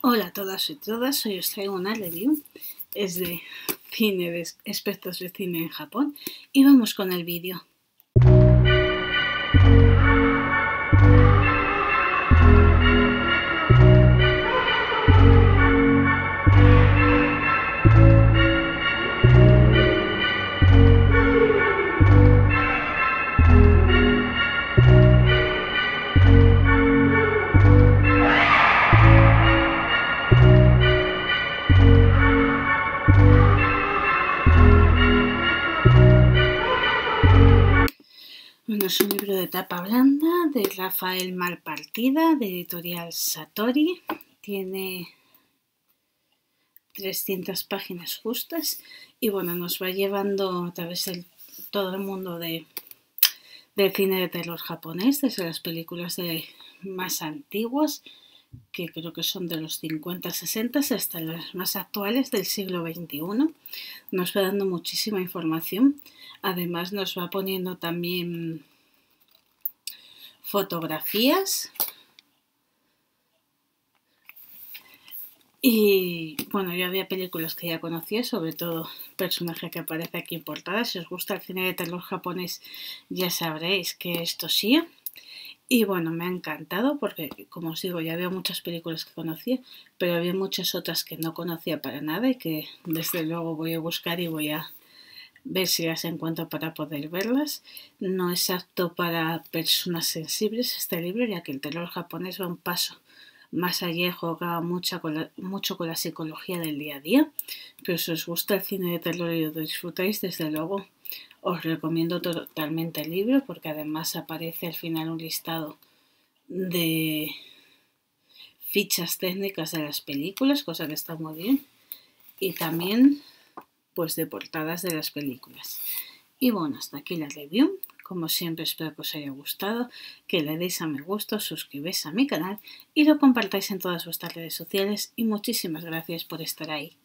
Hola a todas y todas, hoy os traigo una review, es de cine, de expertos de cine en Japón, y vamos con el vídeo. Bueno, es un libro de tapa blanda de Rafael Malpartida, de editorial Satori. Tiene 300 páginas justas y bueno, nos va llevando a través de todo el mundo del cine de terror japonés, desde las películas más antiguas, que creo que son de los 50-60, hasta las más actuales del siglo XXI. Nos va dando muchísima información. Además nos va poniendo también fotografías y bueno, yo había películas que ya conocía, sobre todo el personaje que aparece aquí en portada. Si os gusta el cine de terror japonés ya sabréis que es Toshio. Y bueno, me ha encantado porque, como os digo, ya había muchas películas que conocía, pero había muchas otras que no conocía para nada y que desde luego voy a buscar y voy a ver si las encuentro para poder verlas. No es apto para personas sensibles este libro, ya que el terror japonés va un paso más allá y juega mucho con la psicología del día a día. Pero si os gusta el cine de terror y lo disfrutáis, desde luego os recomiendo totalmente el libro, porque además aparece al final un listado de fichas técnicas de las películas, cosa que está muy bien, y también pues de portadas de las películas. Y bueno, hasta aquí la review. Como siempre, espero que os haya gustado, que le deis a me gusta, suscribáis a mi canal y lo compartáis en todas vuestras redes sociales, y muchísimas gracias por estar ahí.